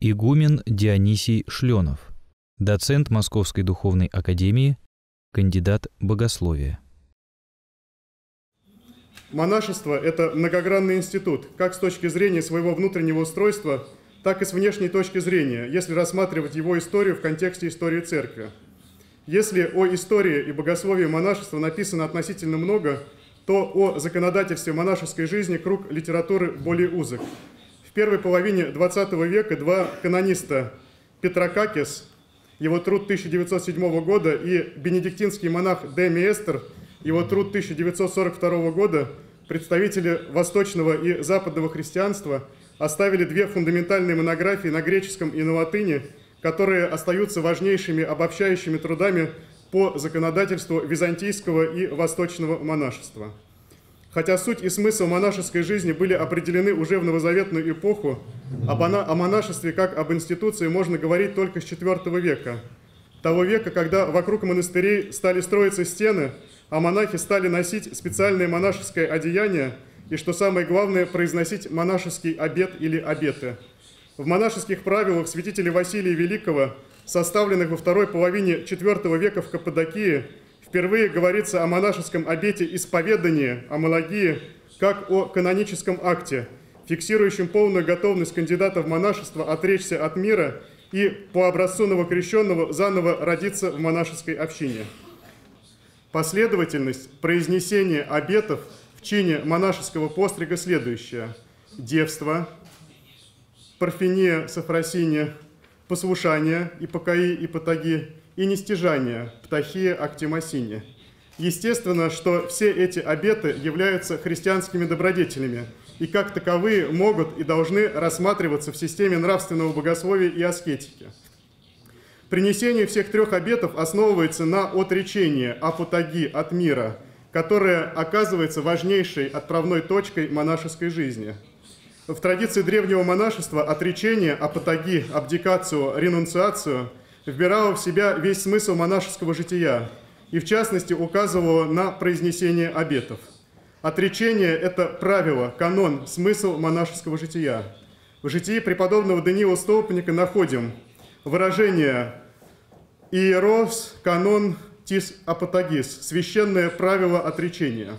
Игумен Дионисий Шленов, доцент Московской духовной академии, кандидат богословия. Монашество – это многогранный институт, как с точки зрения своего внутреннего устройства, так и с внешней точки зрения, если рассматривать его историю в контексте истории Церкви. Если о истории и богословии монашества написано относительно много, то о законодательстве монашеской жизни круг литературы более узок. В первой половине XX века два канониста Петракакис, его труд 1907 года, и бенедиктинский монах Де Меестер, его труд 1942 года, представители восточного и западного христианства, оставили две фундаментальные монографии на греческом и на латыни, которые остаются важнейшими обобщающими трудами по законодательству византийского и восточного монашества. Хотя суть и смысл монашеской жизни были определены уже в новозаветную эпоху, о монашестве как об институции можно говорить только с IV века, того века, когда вокруг монастырей стали строиться стены, а монахи стали носить специальное монашеское одеяние и, что самое главное, произносить монашеский обет или обеты. В монашеских правилах святителя Василия Великого, составленных во второй половине IV века в Каппадокии, впервые говорится о монашеском обете исповедания, амалогии, как о каноническом акте, фиксирующем полную готовность кандидата в монашество отречься от мира и по образцу новокрещенного заново родиться в монашеской общине. Последовательность произнесения обетов в чине монашеского пострига следующая: девство, парфения, софросиния, послушание, ипокаи, ипотаги, и нестяжание, птахия, актимосиния. Естественно, что все эти обеты являются христианскими добродетелями и как таковые могут и должны рассматриваться в системе нравственного богословия и аскетики. Принесение всех трех обетов основывается на отречении апотаги от мира, которое оказывается важнейшей отправной точкой монашеской жизни. В традиции древнего монашества отречение, апотаги, абдикацию, ренунциацию вбирало в себя весь смысл монашеского жития и, в частности, указывало на произнесение обетов. Отречение – это правило, канон, смысл монашеского жития. В житии преподобного Даниила Столпника находим выражение «иерос, канон, тис апотагис» – священное правило отречения.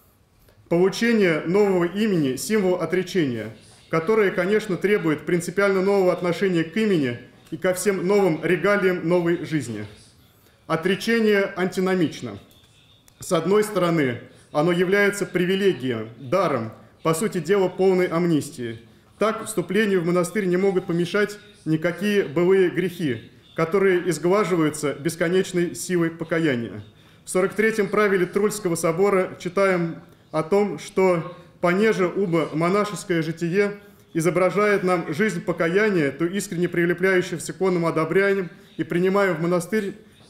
Получение нового имени – символ отречения, которое, конечно, требует принципиально нового отношения к имени и ко всем новым регалиям новой жизни. Отречение антиномично. С одной стороны, оно является привилегией, даром, по сути дела, полной амнистии. Так, вступлению в монастырь не могут помешать никакие былые грехи, которые изглаживаются бесконечной силой покаяния. В 43-м правиле Трульского собора читаем о том, что «понеже убо монашеское житие изображает нам жизнь покаяния, то искренне прилепляющегося к оному одобряем и принимаем в монастырь,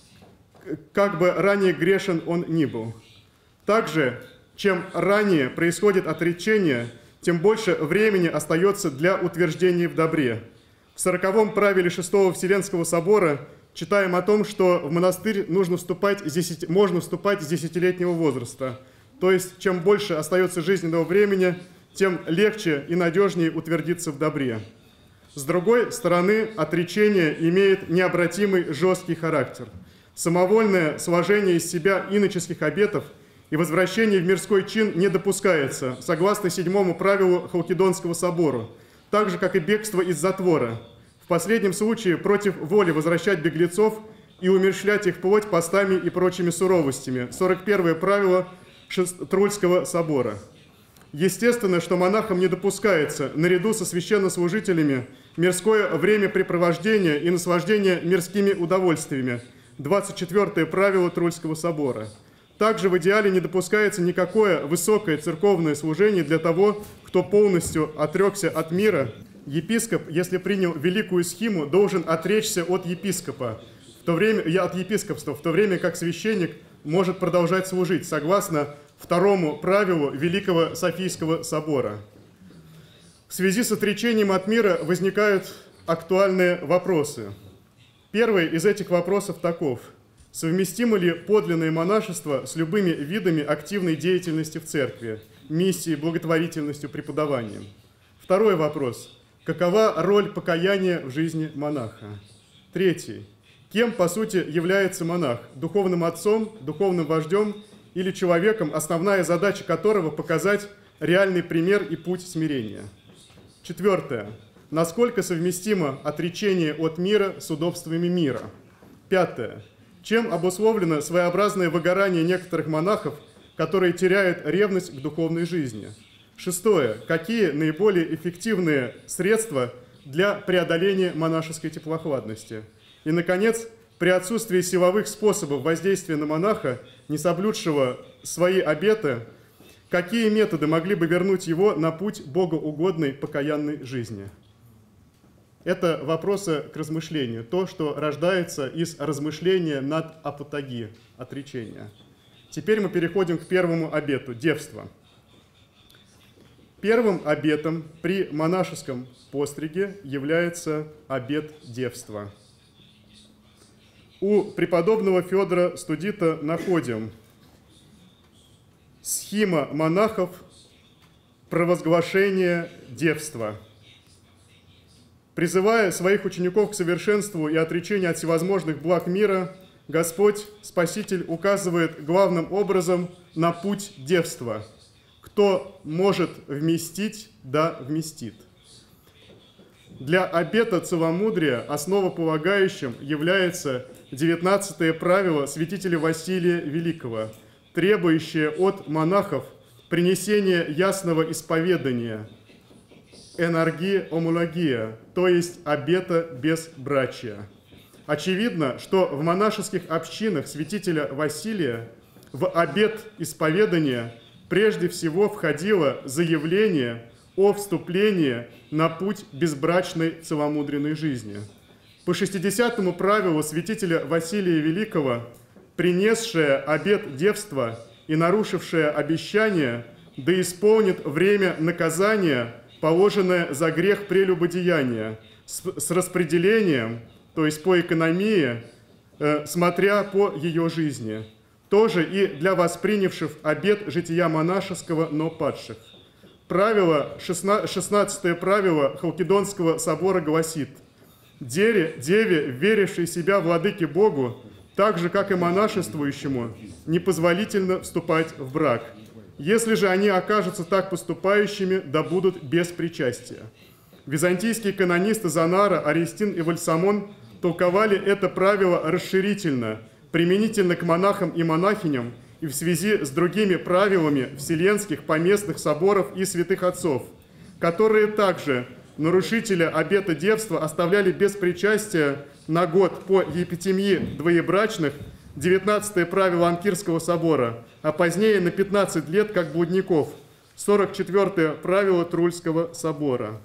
как бы ранее грешен он ни был». Также, чем ранее происходит отречение, тем больше времени остается для утверждения в добре. В 40-м правиле Шестого Вселенского собора читаем о том, что в монастырь можно вступать с 10-летнего возраста. То есть, чем больше остается жизненного времени, тем легче и надежнее утвердиться в добре. С другой стороны, отречение имеет необратимый жесткий характер. Самовольное сложение из себя иноческих обетов и возвращение в мирской чин не допускается, согласно 7-му правилу Халкидонского собора, так же, как и бегство из затвора. В последнем случае против воли возвращать беглецов и умерщвлять их плоть постами и прочими суровостями. 41-е правило Трульского собора. Естественно, что монахам не допускается, наряду со священнослужителями, мирское времяпрепровождение и наслаждение мирскими удовольствиями. 24-е правило Трульского собора. Также в идеале не допускается никакое высокое церковное служение для того, кто полностью отрекся от мира. Епископ, если принял великую схиму, должен отречься от епископства, в то время как священник может продолжать служить, согласно второму правилу Великого Софийского собора. В связи с отречением от мира возникают актуальные вопросы. Первый из этих вопросов таков: совместимо ли подлинное монашество с любыми видами активной деятельности в церкви, миссией, благотворительностью, преподаванием? Второй вопрос: Какова роль покаяния в жизни монаха? Третий. Кем, по сути, является монах? Духовным отцом, духовным вождем или человеком, основная задача которого – показать реальный пример и путь смирения? Четвертое. Насколько совместимо отречение от мира с удобствами мира? Пятое. Чем обусловлено своеобразное выгорание некоторых монахов, которые теряют ревность к духовной жизни? Шестое. Какие наиболее эффективные средства для преодоления монашеской теплохладности? И, наконец, при отсутствии силовых способов воздействия на монаха, не соблюдшего свои обеты, какие методы могли бы вернуть его на путь богоугодной покаянной жизни? Это вопросы к размышлению, то, что рождается из размышления над апотаги, отречения. Теперь мы переходим к первому обету – девство. Первым обетом при монашеском постриге является обет девства. У преподобного Федора Студита находим схима монахов провозглашения девства. Призывая своих учеников к совершенству и отречению от всевозможных благ мира, Господь, Спаситель, указывает главным образом на путь девства. Кто может вместить, да вместит. Для обета целомудрия основополагающим является 19-е правило святителя Василия Великого, требующее от монахов принесения ясного исповедания, энергия омулогия, то есть обета безбрачия. Очевидно, что в монашеских общинах святителя Василия в обет исповедания прежде всего входило заявление о вступлении на путь безбрачной целомудренной жизни. По 60-му правилу святителя Василия Великого, принесшее обет девства и нарушившее обещание, да исполнит время наказания, положенное за грех прелюбодеяния, с распределением, то есть по экономии, смотря по ее жизни. Тоже и для воспринявших обет жития монашеского, но падших. Правило, 16-е правило Халкидонского собора гласит: «Деве, верившей себя владыке Богу, так же, как и монашествующему, непозволительно вступать в брак. Если же они окажутся так поступающими, да будут без причастия». Византийские канонисты Занара, Арестин и Вальсамон толковали это правило расширительно, применительно к монахам и монахиням и в связи с другими правилами вселенских поместных соборов и святых отцов, которые также нарушителя обета девства оставляли без причастия на год по епитемии двоебрачных, 19-е правило Амкирского собора, а позднее на 15 лет как блудников, 44-е правило Трульского собора.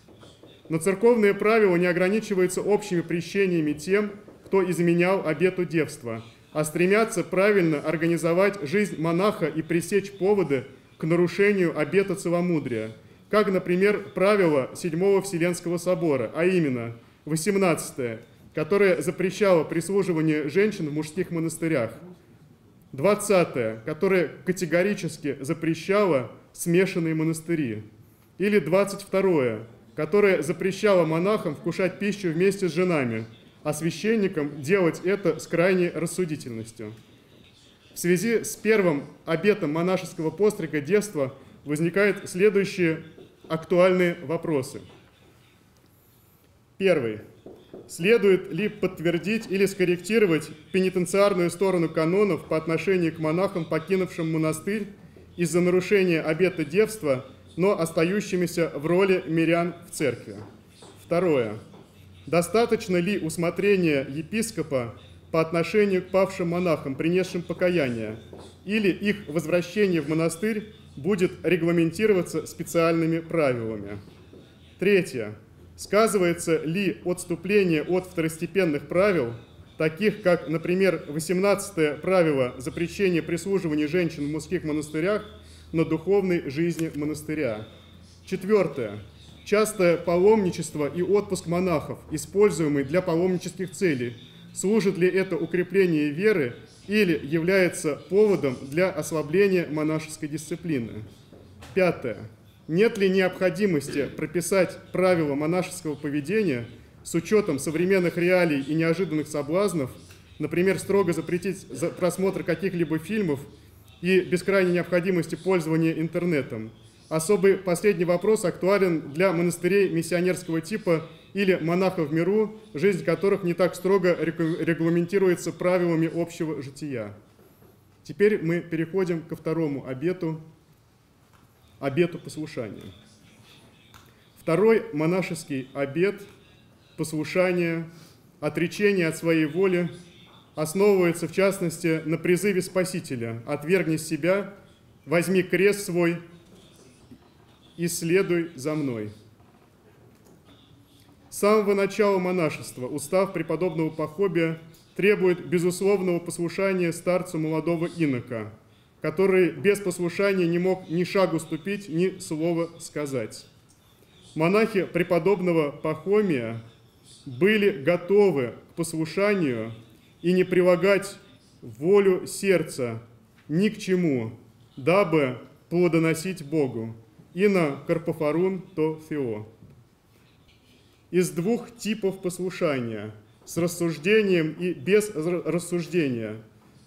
Но церковные правила не ограничиваются общими прещениями тем, кто изменял обету девства, а стремятся правильно организовать жизнь монаха и пресечь поводы к нарушению обета целомудрия, как, например, правило 7-го Вселенского собора, а именно 18-е, которое запрещало прислуживание женщин в мужских монастырях, 20-е, которое категорически запрещало смешанные монастыри, или 22-е, которое запрещало монахам вкушать пищу вместе с женами, а священникам делать это с крайней рассудительностью. В связи с первым обетом монашеского пострига девства возникают следующие актуальные вопросы. Первый. Следует ли подтвердить или скорректировать пенитенциарную сторону канонов по отношению к монахам, покинувшим монастырь из-за нарушения обета девства, но остающимися в роли мирян в церкви? Второе. Достаточно ли усмотрения епископа по отношению к павшим монахам, принесшим покаяние, или их возвращение в монастырь будет регламентироваться специальными правилами? Третье. Сказывается ли отступление от второстепенных правил, таких как, например, 18-е правило запрещения прислуживания женщин в мужских монастырях, на духовной жизни монастыря? Четвертое. Частое паломничество и отпуск монахов, используемый для паломнических целей, служит ли это укреплению веры или является поводом для ослабления монашеской дисциплины? Пятое. Нет ли необходимости прописать правила монашеского поведения с учетом современных реалий и неожиданных соблазнов, например, строго запретить просмотр каких-либо фильмов и без крайней необходимости пользования интернетом? Особый последний вопрос актуален для монастырей миссионерского типа или монахов в миру, жизнь которых не так строго регламентируется правилами общего жития. Теперь мы переходим ко второму обету послушания. Второй монашеский обет послушания, отречения от своей воли, основывается, в частности, на призыве Спасителя: «Отвергни себя, возьми крест свой и следуй за мной». С самого начала монашества устав преподобного Пахобия требует безусловного послушания старцу молодого инока, который без послушания не мог ни шагу ступить, ни слова сказать. Монахи преподобного Пахомия были готовы к послушанию и не прилагать волю сердца ни к чему, дабы плодоносить Богу. Ино Карпофорун то Фео. Из двух типов послушания, с рассуждением и без рассуждения.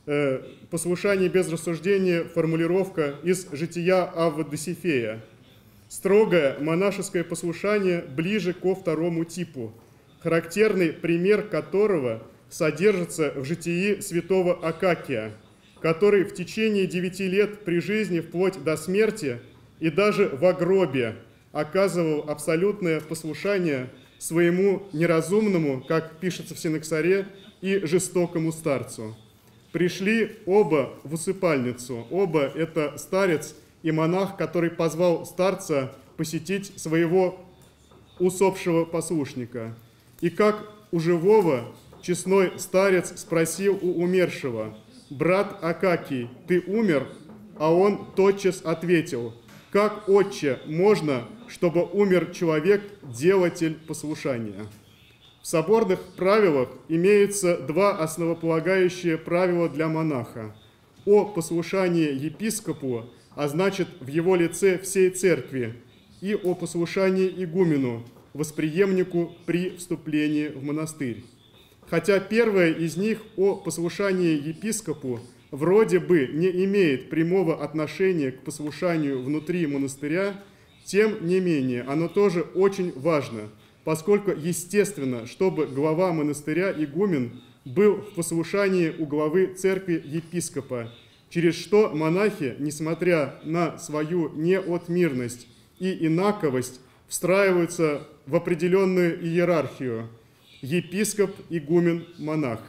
Послушание без рассуждения – формулировка из жития Авва Досифея. Строгое монашеское послушание ближе ко второму типу, характерный пример которого содержится в житии святого Акакия, который в течение 9 лет при жизни вплоть до смерти и даже в гробе оказывал абсолютное послушание своему неразумному, как пишется в Синоксаре, и жестокому старцу. Пришли оба в усыпальницу, оба это старец и монах, который позвал старца посетить своего усопшего послушника. И как у живого, честной старец спросил у умершего: «Брат Акакий, ты умер?» А он тотчас ответил: «Как, отче, можно, чтобы умер человек, делатель послушания?» В соборных правилах имеются два основополагающие правила для монаха: о послушании епископу, а значит в его лице всей церкви, и о послушании игумену, восприемнику при вступлении в монастырь. Хотя первое из них, о послушании епископу, вроде бы не имеет прямого отношения к послушанию внутри монастыря, тем не менее оно тоже очень важно, поскольку естественно, чтобы глава монастыря игумен был в послушании у главы церкви епископа, через что монахи, несмотря на свою неотмирность и инаковость, встраиваются в определенную иерархию: епископ, игумен, монах.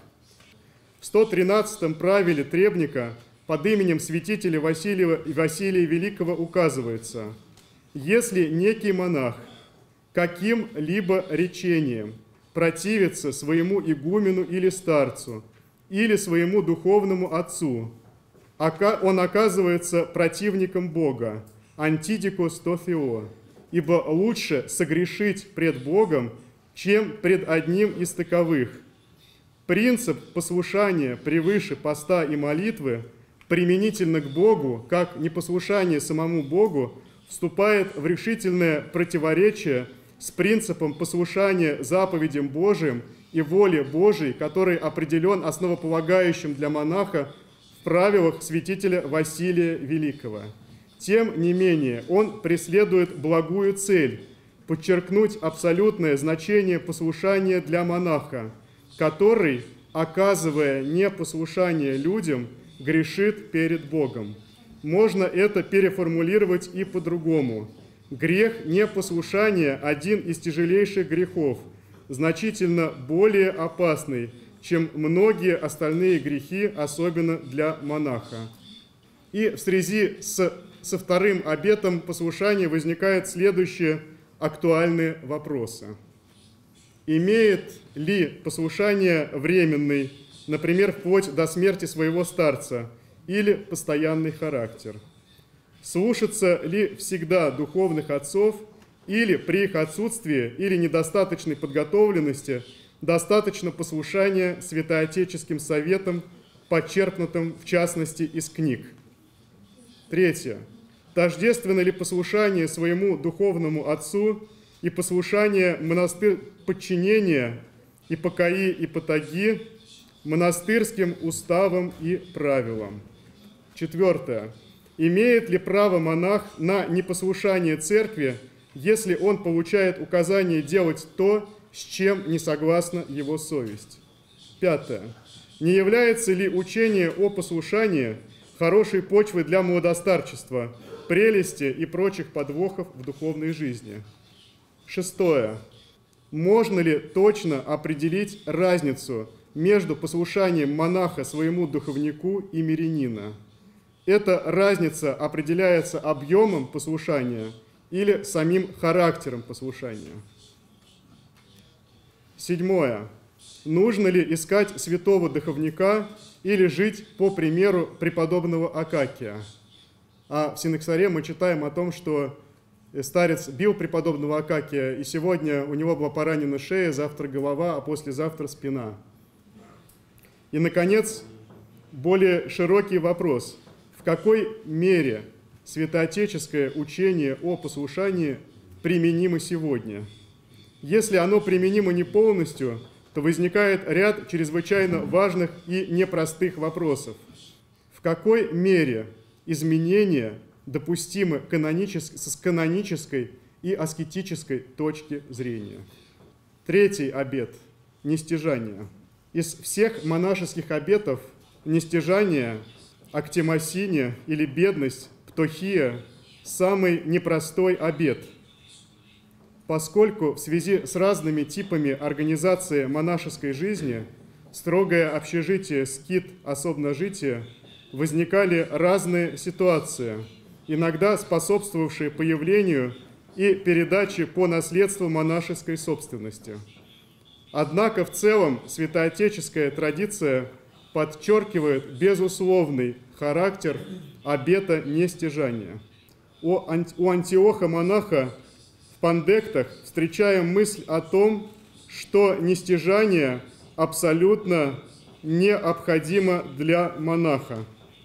В 113-м правиле требника под именем святителя Василия Великого указывается: если некий монах каким-либо речением противится своему игумену или старцу, или своему духовному отцу, он оказывается противником Бога, антидикос то Фео, ибо лучше согрешить пред Богом, чем пред одним из таковых. Принцип послушания превыше поста и молитвы применительно к Богу, как непослушание самому Богу, вступает в решительное противоречие с принципом послушания заповедям Божиим и воле Божией, который определен основополагающим для монаха в правилах святителя Василия Великого. Тем не менее, он преследует благую цель – подчеркнуть абсолютное значение послушания для монаха, который, оказывая непослушание людям, грешит перед Богом. Можно это переформулировать и по-другому. Грех непослушания – один из тяжелейших грехов, значительно более опасный, чем многие остальные грехи, особенно для монаха. И в связи со вторым обетом послушания возникают следующие актуальные вопросы. Имеет ли послушание временный, например, вплоть до смерти своего старца, или постоянный характер? Слушаться ли всегда духовных отцов, или при их отсутствии или недостаточной подготовленности достаточно послушания святоотеческим советам, подчеркнутым в частности из книг? Третье. Тождественно ли послушание своему духовному отцу и послушание подчинения ипокаи и патаги монастырским уставам и правилам? 4. Имеет ли право монах на непослушание церкви, если он получает указание делать то, с чем не согласна его совесть? 5. Не является ли учение о послушании хорошей почвой для младостарчества, прелести и прочих подвохов в духовной жизни? 6. Можно ли точно определить разницу между послушанием монаха своему духовнику и мирянина? Эта разница определяется объемом послушания или самим характером послушания? 7. Нужно ли искать святого духовника или жить по примеру преподобного Акакия? А в Синексаре мы читаем о том, что старец бил преподобного Акакия, и сегодня у него была поранена шея, завтра голова, а послезавтра спина. И, наконец, более широкий вопрос. В какой мере святоотеческое учение о послушании применимо сегодня? Если оно применимо не полностью, то возникает ряд чрезвычайно важных и непростых вопросов. В какой мере изменения допустимы с канонической и аскетической точки зрения? 3. обет – нестяжание. Из всех монашеских обетов нестяжание, актимосиния или бедность, птохия – самый непростой обет, поскольку в связи с разными типами организации монашеской жизни, строгое общежитие, скит, особножитие, возникали разные ситуации, иногда способствовавшие появлению и передаче по наследству монашеской собственности. Однако в целом святоотеческая традиция подчеркивает безусловный характер обета нестяжания. У Антиоха-монаха в Пандектах встречаем мысль о том, что нестяжание абсолютно необходимо для монаха.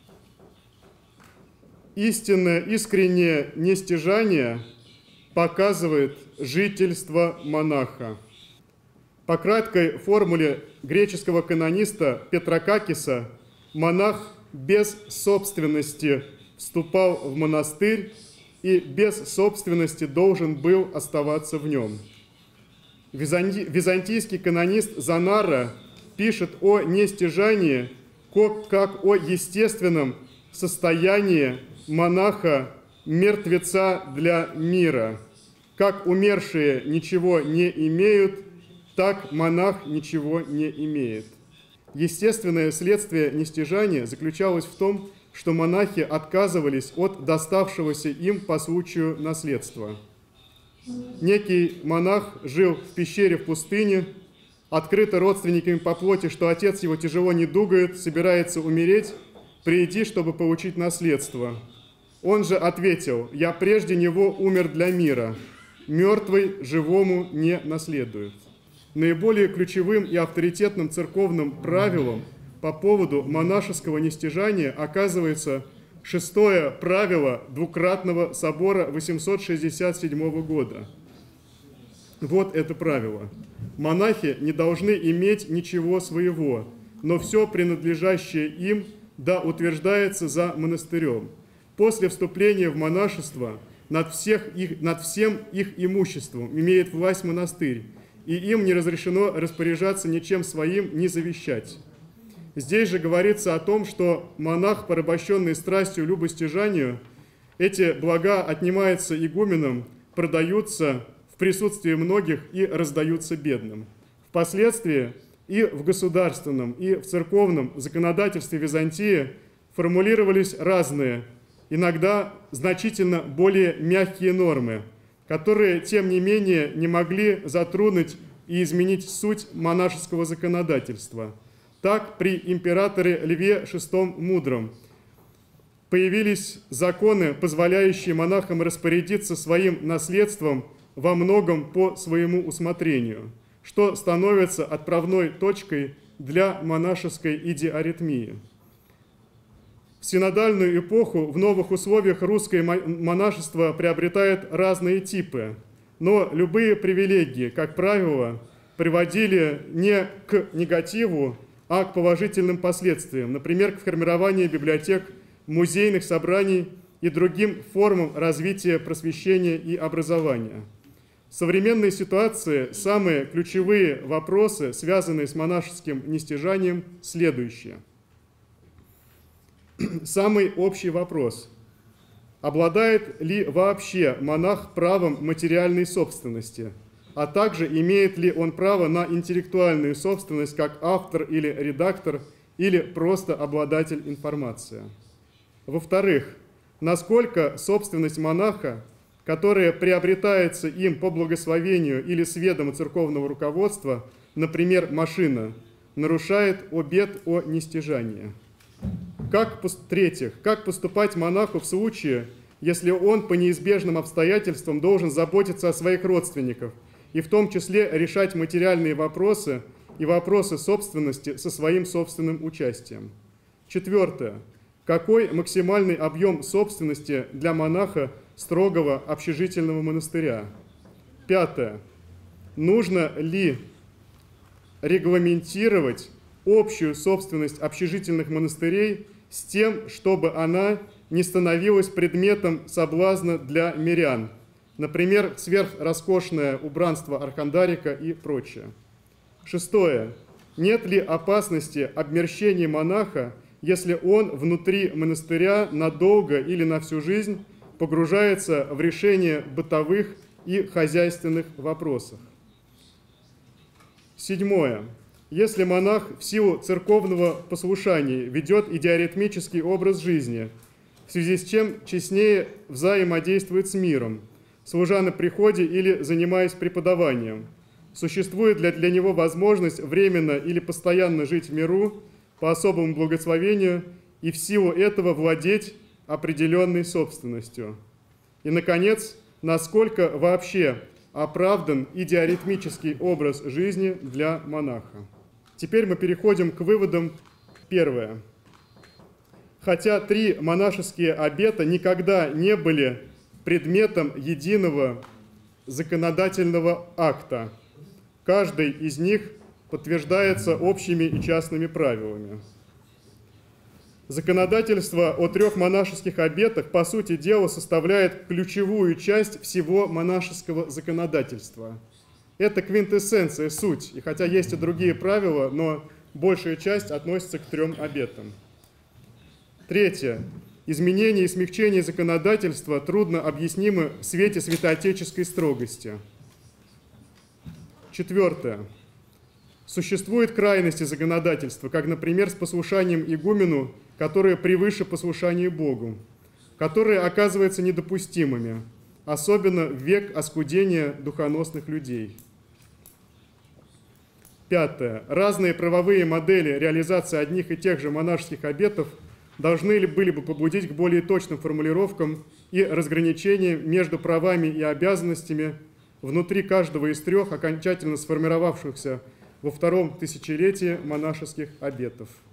Истинное, искреннее нестяжание показывает жительство монаха. По краткой формуле греческого канониста Петракакиса, монах без собственности вступал в монастырь и без собственности должен был оставаться в нем. Византийский канонист Занара пишет о нестяжании как о естественном состоянии монаха-мертвеца для мира. Как умершие ничего не имеют, так монах ничего не имеет. Естественное следствие нестяжания заключалось в том, что монахи отказывались от доставшегося им по случаю наследства. Некий монах жил в пещере в пустыне, открыто родственниками по плоти, что отец его тяжело недугает, собирается умереть, приди, чтобы получить наследство. Он же ответил: «Я прежде него умер для мира, мертвый живому не наследует». Наиболее ключевым и авторитетным церковным правилом по поводу монашеского нестяжания оказывается 6-е правило Двукратного собора 867 года. Вот это правило. Монахи не должны иметь ничего своего, но все принадлежащее им да утверждается за монастырем. После вступления в монашество над всем их имуществом имеет власть монастырь, и им не разрешено распоряжаться ничем своим, ни завещать. Здесь же говорится о том, что монах, порабощенный страстью любостяжанию, эти блага отнимаются игуменом, продаются в присутствии многих и раздаются бедным. Впоследствии и в государственном, и в церковном законодательстве Византии формулировались разные, иногда значительно более мягкие нормы, которые, тем не менее, не могли затронуть и изменить суть монашеского законодательства. Так, при императоре Льве VI Мудром появились законы, позволяющие монахам распорядиться своим наследством во многом по своему усмотрению, что становится отправной точкой для монашеской идиаритмии. В синодальную эпоху в новых условиях русское монашество приобретает разные типы, но любые привилегии, как правило, приводили не к негативу, а к положительным последствиям, например, к формированию библиотек, музейных собраний и другим формам развития просвещения и образования. В современной ситуации самые ключевые вопросы, связанные с монашеским нестяжанием, следующие. Самый общий вопрос. Обладает ли вообще монах правом материальной собственности, а также имеет ли он право на интеллектуальную собственность как автор или редактор, или просто обладатель информации? Во-вторых, насколько собственность монаха, которая приобретается им по благословению или с ведома церковного руководства, например, машина, нарушает обет о нестяжании? В-третьих, как поступать монаху в случае, если он по неизбежным обстоятельствам должен заботиться о своих родственниках, и в том числе решать материальные вопросы и вопросы собственности со своим собственным участием? Четвертое. Какой максимальный объем собственности для монаха строгого общежительного монастыря? Пятое. Нужно ли регламентировать общую собственность общежительных монастырей с тем, чтобы она не становилась предметом соблазна для мирян, например, сверхроскошное убранство архандарика и прочее? Шестое. Нет ли опасности обмерщения монаха, если он внутри монастыря надолго или на всю жизнь погружается в решение бытовых и хозяйственных вопросов? Седьмое. Если монах в силу церковного послушания ведет идеоритмический образ жизни, в связи с чем честнее взаимодействует с миром, служа на приходе или занимаясь преподаванием, существует ли для него возможность временно или постоянно жить в миру по особому благословению и в силу этого владеть определенной собственностью? И, наконец, насколько вообще оправдан идеоритмический образ жизни для монаха? Теперь мы переходим к выводам. Первое. Хотя 3 монашеские обета никогда не были предметом единого законодательного акта, каждый из них подтверждается общими и частными правилами. Законодательство о 3 монашеских обетах, по сути дела, составляет ключевую часть всего монашеского законодательства. Это квинтэссенция, суть. И хотя есть и другие правила, но большая часть относится к 3 обетам. Третье. Изменение и смягчение законодательства трудно объяснимы в свете святоотеческой строгости. Четвертое. Существуют крайности законодательства, как, например, с послушанием игумену, которые превыше послушания Богу, которые оказываются недопустимыми, особенно в век оскудения духоносных людей. Пятое. Разные правовые модели реализации одних и тех же монашеских обетов должны были бы побудить к более точным формулировкам и разграничениям между правами и обязанностями внутри каждого из 3 окончательно сформировавшихся во 2-м тысячелетии монашеских обетов.